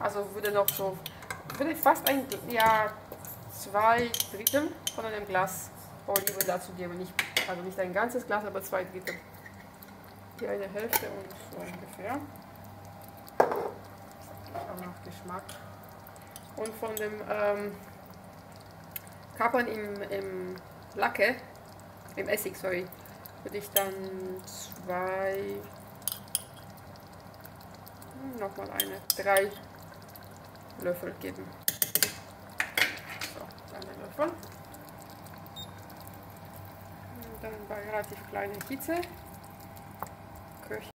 Also würde fast ein, ja, 2/3 von einem Glas Oliven dazu geben. Also nicht ein ganzes Glas, aber 2/3. Hier eine Hälfte und so ungefähr. Auch nach Geschmack. Und von dem Kapern im Lacke, im Essig, sorry, würde ich dann nochmal 3 Löffel geben. So, kleine Löffel. Und dann bei relativ kleiner Hitze